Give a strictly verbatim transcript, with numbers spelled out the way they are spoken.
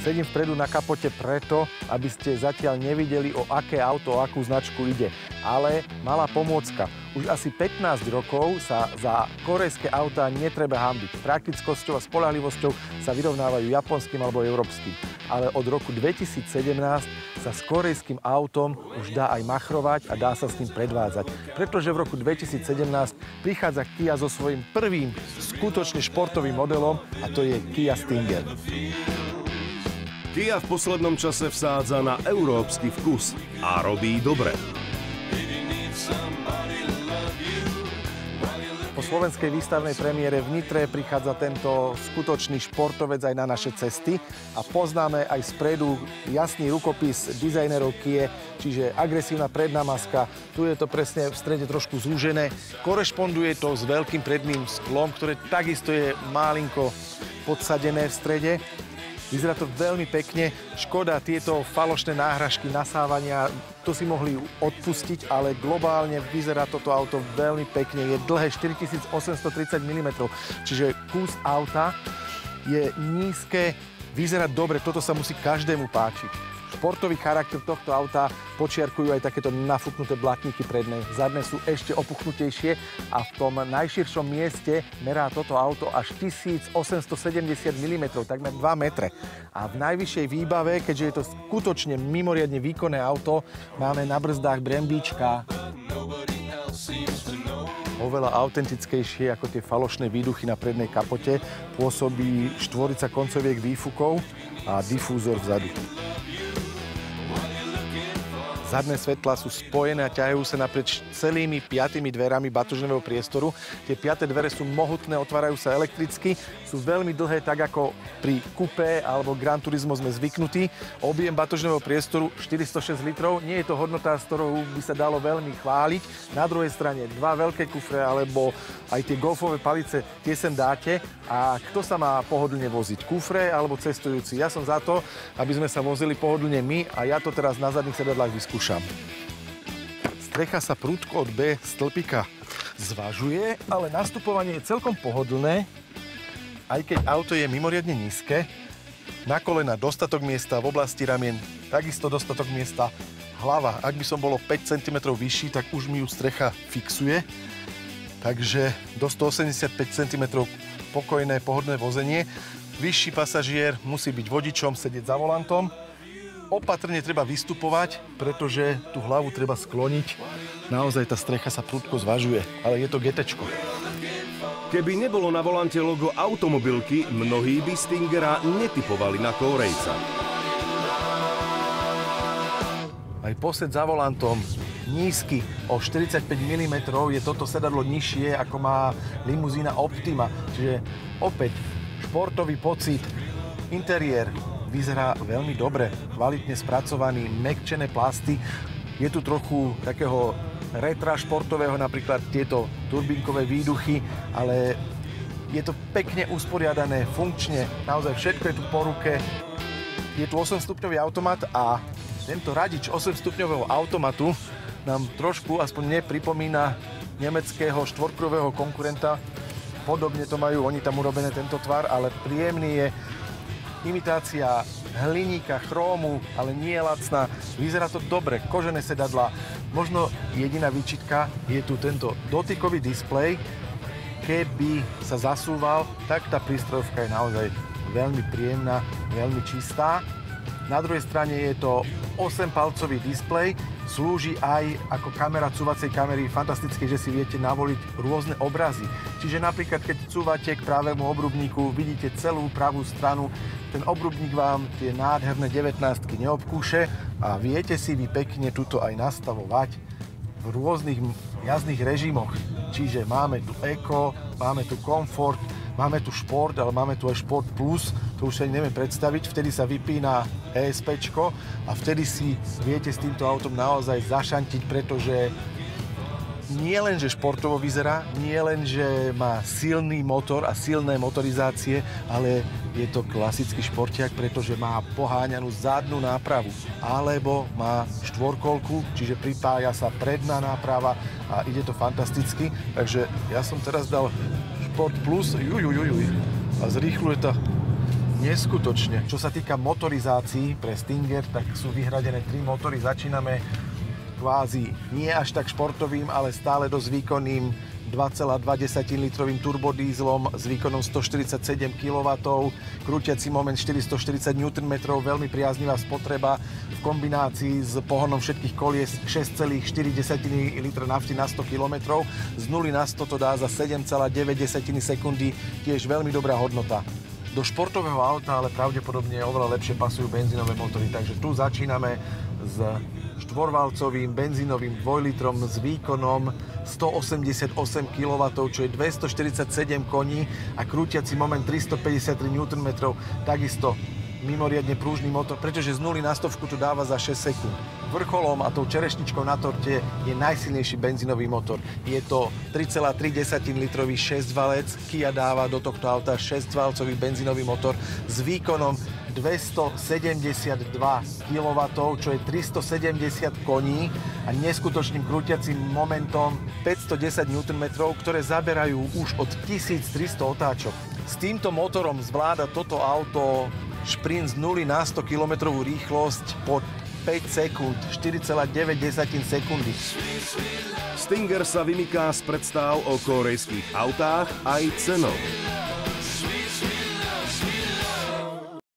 Sedím vpredu na kapote preto, aby ste zatiaľ nevideli, o aké auto, o akú značku ide. Ale malá pomôcka. Už asi pätnásť rokov sa za korejské autá netreba hanbiť. Praktickosťou a spoľahlivosťou sa vyrovnávajú japonským alebo európskym. Ale od roku dvetisícsedemnásť sa s korejským autom už dá aj machrovať a dá sa s ním predvádzať. Pretože v roku dvetisícsedemnásť prichádza Kia so svojím prvým skutočne športovým modelom a to je Kia Stinger. Kia v poslednom čase vsádza na európsky vkus a robí dobre. Po slovenskej výstavnej premiére v Nitre prichádza tento skutočný športovec aj na naše cesty a poznáme aj spredu jasný rukopis dizajnerov Kie, čiže agresívna predná maska. Tu je to presne v strede trošku zúžené. Korešponduje to s veľkým predným sklom, ktoré takisto je malinko podsadené v strede. Vyzerá to veľmi pekne. Škoda, tieto falošné náhražky, nasávania, to si mohli odpustiť, ale globálne vyzerá toto auto veľmi pekne. Je dlhé štyritisíc osemstotridsať milimetrov, čiže kus auta je nízke, vyzerá dobre, toto sa musí každému páčiť. Športový charakter tohto auta počiarkujú aj takéto nafúknuté blatníky predné. Zadné sú ešte opuchnutejšie a v tom najširšom mieste merá toto auto až tisíc osemstosedemdesiat milimetrov, takmer dva metre. A v najvyššej výbave, keďže je to skutočne mimoriadne výkonné auto, máme na brzdách brembička. Oveľa autentickejšie ako tie falošné výduchy na prednej kapote pôsobí štvorica koncoviek výfukov a difúzor vzadu. Zadné svetlá sú spojené a ťahajú sa naprieč celými piatými dverami batožného priestoru. Tie piate dvere sú mohutné, otvárajú sa elektricky, sú veľmi dlhé, tak ako pri Coupé alebo Gran Turismo sme zvyknutí. Objem batožného priestoru štyristošesť litrov, nie je to hodnota, s ktorou by sa dalo veľmi chváliť. Na druhej strane dva veľké kufre alebo aj tie golfové palice, tie sem dáte. A kto sa má pohodlne voziť? Kufre alebo cestujúci? Ja som za to, aby sme sa vozili pohodlne my a ja to teraz na zadných sedadlách vyskúšam. Strecha sa prudko od B stĺpika zvažuje, ale nastupovanie je celkom pohodlné, aj keď auto je mimoriadne nízke. Na kolena dostatok miesta, v oblasti ramien takisto dostatok miesta. Hlava, ak by som bolo päť centimetrov vyšší, tak už mi ju strecha fixuje. Takže do stoosemdesiatpäť centimetrov pokojné, pohodlné vozenie. Vyšší pasažier musí byť vodičom, sedieť za volantom. Opatrne treba vystupovať, pretože tú hlavu treba skloniť. Naozaj tá strecha sa prudko zvažuje, ale je to GTčko. Keby nebolo na volante logo automobilky, mnohí by Stingera netipovali na Kórejca. Aj posed za volantom nízky o štyridsaťpäť milimetrov, je toto sedadlo nižšie, ako má limuzína Optima. Čiže opäť športový pocit, interiér vyzerá veľmi dobre, kvalitne spracovaný, mäkčené plasty. Je tu trochu takého retra športového, napríklad tieto turbínkové výduchy, ale je to pekne usporiadané, funkčne, naozaj všetko je tu po ruke. Je tu osemstupňový automat a tento radič osemstupňového automatu nám trošku, aspoň mne, pripomína nemeckého štvorkruhového konkurenta. Podobne to majú oni tam urobené, tento tvar, ale príjemný je. Imitácia hliníka, chrómu, ale nie je lacná. Vyzerá to dobre, kožené sedadlá. Možno jediná výčitka je tu tento dotykový displej. Keby sa zasúval, tak tá prístrojovka je naozaj veľmi príjemná, veľmi čistá. Na druhej strane je to osempalcový displej, slúži aj ako kamera cúvacej kamery, fantastické, že si viete navoliť rôzne obrazy. Čiže napríklad, keď cúvate k pravému obrubníku, vidíte celú pravú stranu, ten obrubník vám tie nádherné devätnástky neobkúše a viete si vy pekne tuto aj nastavovať v rôznych jazdných režimoch. Čiže máme tu Eco, máme tu komfort, máme tu šport, ale máme tu aj šport plus, to už sa neviem predstaviť, vtedy sa vypína ESPčko a vtedy si viete s týmto autom naozaj zašantiť, pretože nie len, že športovo vyzerá, nie len, že má silný motor a silné motorizácie, ale je to klasický športiak, pretože má poháňanú zadnú nápravu, alebo má štvorkolku, čiže pripája sa predná náprava a ide to fantasticky. Takže ja som teraz dal Sport Plus, jujujujuj, a zrýchluje to Neskutočne. Čo sa týka motorizácií pre Stinger, tak sú vyhradené tri motory. Začíname kvázi nie až tak športovým, ale stále dosť výkonným dva celé dva litrovým turbodízlom s výkonom stoštyridsaťsedem kilowattov, krútiaci moment štyristoštyridsať newtonmetrov, veľmi priaznivá spotreba v kombinácii s pohonom všetkých kolies šesť celá štyri litra nafty na sto kilometrov. Z nuly na sto to dá za sedem celá deväť sekundy, tiež veľmi dobrá hodnota. Do športového auta ale pravdepodobne oveľa lepšie pasujú benzínové motory, takže tu začíname s štvorvalcovým benzínovým dvojlitrom s výkonom stoosemdesiatosem kilowattov, čo je dvestoštyridsaťsedem koní a krútiaci moment tristopäťdesiattri newtonmetrov. Takisto mimoriadne prúžny motor, pretože z nuly na stovku to dáva za šesť sekúnd. Vrcholom a tou čerešničkou na torte je najsilnejší benzínový motor. Je to tri celá tri litrový šesťvalec. Kia dáva do tohto auta šesťvalcový benzínový motor s výkonom dvestosedemdesiatdva kilowattov, čo je tristosedemdesiat koní a neskutočným krútiacim momentom päťstodesať newtonmetrov, ktoré zaberajú už od tisíctristo otáčok. S týmto motorom zvláda toto auto šprint z nuly na sto kilometrovú rýchlosť pod päť sekúnd, štyri celá deväť sekundy. Stinger sa vymyká z predstáv o kórejských autách aj cenou.